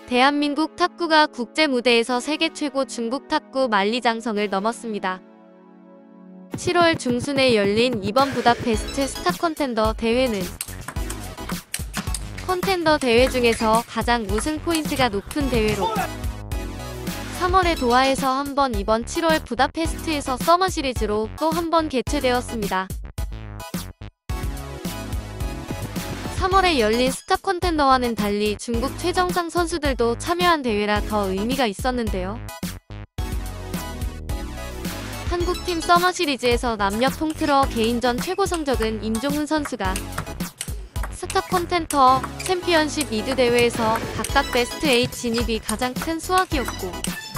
대한민국 탁구가 국제 무대에서 세계 최고 중국 탁구 만리장성을 넘었습니다. 7월 중순에 열린 이번 부다페스트 스타 컨텐더 대회는 컨텐더 대회 중에서 가장 우승 포인트가 높은 대회로 3월에 도하에서 한 번, 이번 7월 부다페스트에서 서머 시리즈로 또 한 번 개최되었습니다. 3월에 열린 스타 컨텐더와는 달리 중국 최정상 선수들도 참여한 대회라 더 의미가 있었는데요. 한국팀 서머 시리즈에서 남녀 통틀어 개인전 최고 성적은 임종훈 선수가 스타 컨텐더 챔피언십 2두 대회에서 각각 베스트 8 진입이 가장 큰 수확이었고,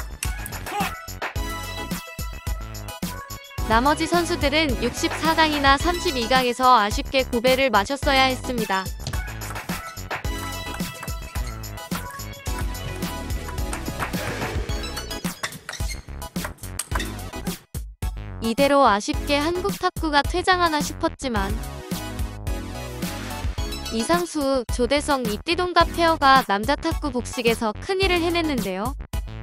나머지 선수들은 64강이나 32강에서 아쉽게 고배를 마셨어야 했습니다. 이대로 아쉽게 한국 탁구가 퇴장하나 싶었지만 이상수, 조대성, 이띠동갑 페어가 남자 탁구 복식에서 큰일을 해냈는데요.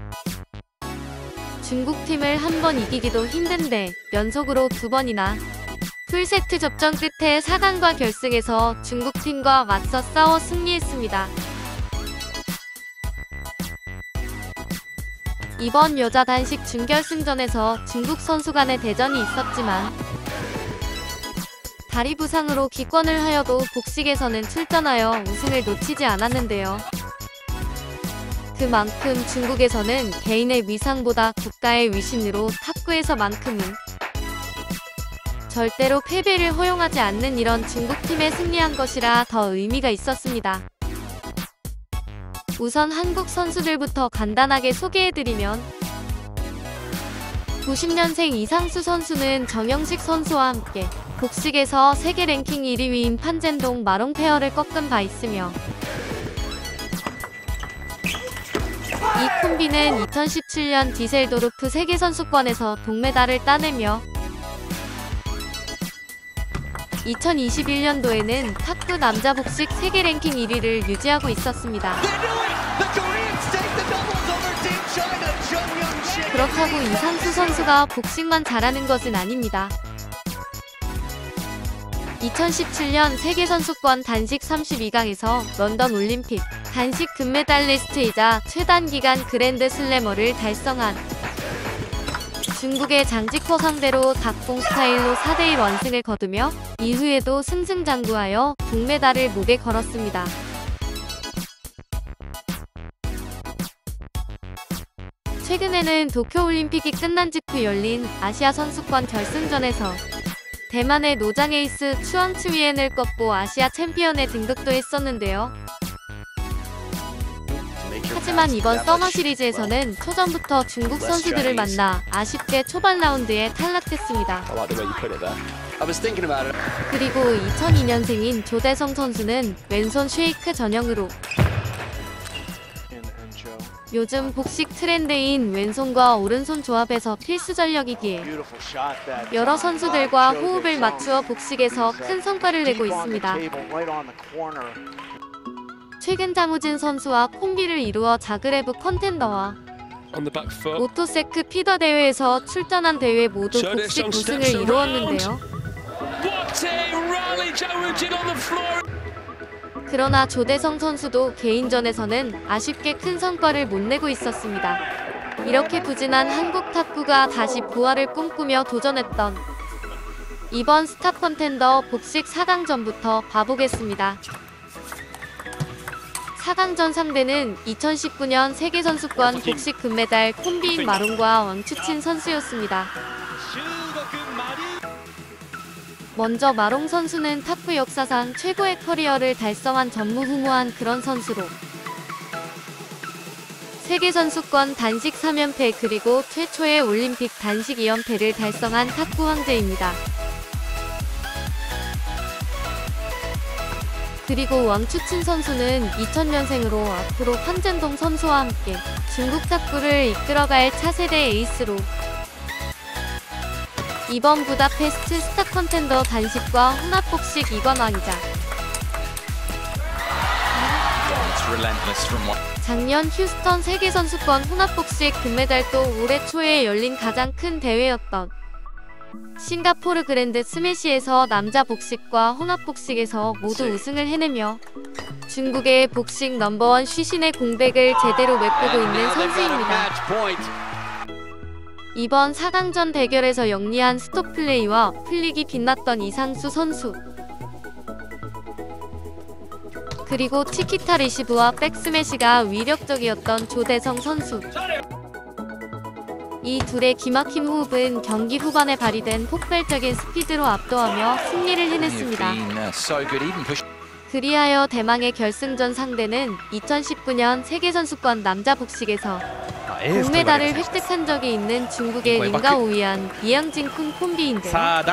중국팀을 한 번 이기기도 힘든데 연속으로 2번이나 풀세트 접전 끝에 4강과 결승에서 중국팀과 맞서 싸워 승리했습니다. 이번 여자 단식 준결승전에서 중국 선수 간의 대전이 있었지만 다리 부상으로 기권을 하여도 복식에서는 출전하여 우승을 놓치지 않았는데요. 그만큼 중국에서는 개인의 위상보다 국가의 위신으로 탁구에서만큼은 절대로 패배를 허용하지 않는 이런 중국팀에 승리한 것이라 더 의미가 있었습니다. 우선 한국 선수들부터 간단하게 소개해드리면 90년생 이상수 선수는 정영식 선수와 함께 복식에서 세계 랭킹 1위인 판젠동 마롱 페어를 꺾은 바 있으며, 이 콤비는 2017년 디셀도르프 세계선수권에서 동메달을 따내며 2021년도에는 탁구 남자 복식 세계 랭킹 1위를 유지하고 있었습니다. 그렇다고 이상수 선수가 복식만 잘하는 것은 아닙니다. 2017년 세계선수권 단식 32강에서 런던 올림픽 단식 금메달리스트이자 최단기간 그랜드 슬래머를 달성한 중국의 장지커 상대로 닭봉 스타일로 4대1 완승을 거두며 이후에도 승승장구하여 동메달을 목에 걸었습니다. 최근에는 도쿄올림픽이 끝난 직후 열린 아시아 선수권 결승전에서 대만의 노장 에이스 추앙츠위엔을 꺾고 아시아 챔피언에 등극도 했었는데요. 하지만 이번 서머 시리즈에서는 초전부터 중국 선수들을 만나 아쉽게 초반 라운드에 탈락했습니다. 그리고 2002년생인 조대성 선수는 왼손 쉐이크 전형으로 요즘 복식 트렌드인 왼손과 오른손 조합에서 필수 전력이기에 여러 선수들과 호흡을 맞추어 복식에서 큰 성과를 내고 있습니다. 최근 장우진 선수와 콤비를 이루어 자그레브 컨텐더와 오토세크 피더 대회에서 출전한 대회 모두 복식 우승을 이루었는데요. 그러나 조대성 선수도 개인전에서는 아쉽게 큰 성과를 못 내고 있었습니다. 이렇게 부진한 한국 탁구가 다시 부활을 꿈꾸며 도전했던 이번 스타 컨텐더 복식 4강전부터 봐보겠습니다. 4강전 상대는 2019년 세계선수권 복식 금메달 콤비인 마롱과 왕추친 선수였습니다. 먼저 마롱 선수는 탁구 역사상 최고의 커리어를 달성한 전무후무한 그런 선수로 세계선수권 단식 3연패 그리고 최초의 올림픽 단식 2연패를 달성한 탁구 황제입니다. 그리고 왕추친 선수는 2000년생으로 앞으로 판젠동 선수와 함께 중국 탁구를 이끌어갈 차세대 에이스로 이번 부다페스트 스타 컨텐더 단식과 혼합복식 2관왕이자 작년 휴스턴 세계선수권 혼합복식 금메달도 올해 초에 열린 가장 큰 대회였던 싱가포르 그랜드 스매시에서 남자 복식과 혼합복식에서 모두 우승을 해내며 중국의 복식 넘버원 쉬신의 공백을 제대로 메꾸고 있는 선수입니다. 이번 4강전 대결에서 영리한 스톱 플레이와 플릭이 빛났던 이상수 선수, 그리고 치키타 리시브와 백스매시가 위력적이었던 조대성 선수. 이 둘의 기막힌 호흡은 경기 후반에 발휘된 폭발적인 스피드로 압도하며 승리를 해냈습니다. 그리하여 대망의 결승전 상대는 2019년 세계선수권 남자 복식에서 동메달을 획득한 적이 있는 중국의 린가 오이안, 이영진 쿤 콤비인데요.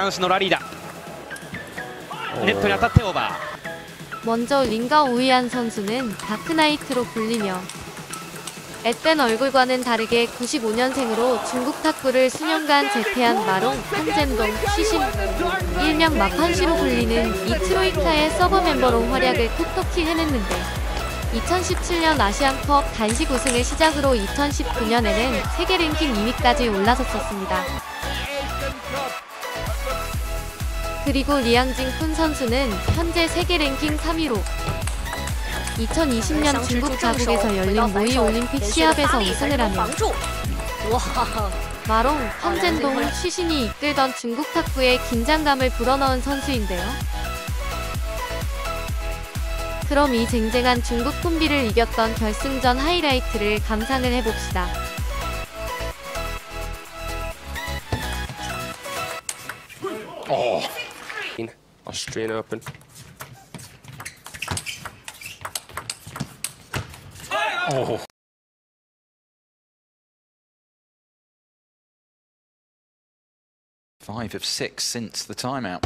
먼저 린가 오이안 선수는 다크나이트로 불리며 앳된 얼굴과는 다르게 95년생으로 중국 탁구를 수년간 제패한 마롱, 한젠동, 쉬신, 일명 마판시로 불리는 이 트로이카의 서버 멤버로 활약을 톡톡히 해냈는데 2017년 아시안컵 단식 우승을 시작으로 2019년에는 세계 랭킹 2위까지 올라섰었습니다. 그리고 리앙징 쿤 선수는 현재 세계 랭킹 3위로 2020년 중국 자국에서 열린 모의 올림픽 시합에서 우승을 하며 마롱, 한젠동, 쉬신이 이끌던 중국 탁구의 긴장감을 불어넣은 선수인데요. 그럼 이 쟁쟁한 중국 콤비를 이겼던 결승전 하이라이트를 감상을 해봅시다. Austrian Open. Oh. 5 of 6 since the timeout.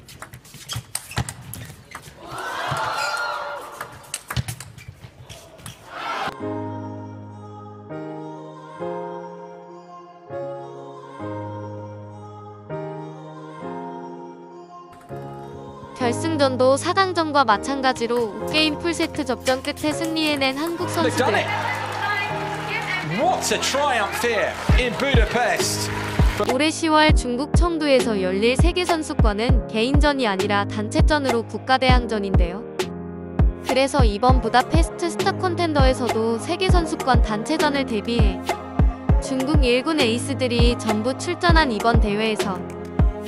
결승전도 4강전과 마찬가지로 게임 풀세트 접전 끝에 승리해낸 한국 선수들. What a triumph here in Budapest. 올해 10월 중국 청두에서 열릴 세계선수권은 개인전이 아니라 단체전으로 국가대항전인데요. 그래서 이번 부다페스트 스타 콘텐더에서도 세계선수권 단체전을 대비해 중국 1군 에이스들이 전부 출전한 이번 대회에서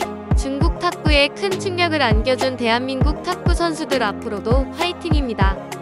중국 탁구에 큰 충격을 안겨준 대한민국 탁구 선수들 앞으로도 화이팅입니다.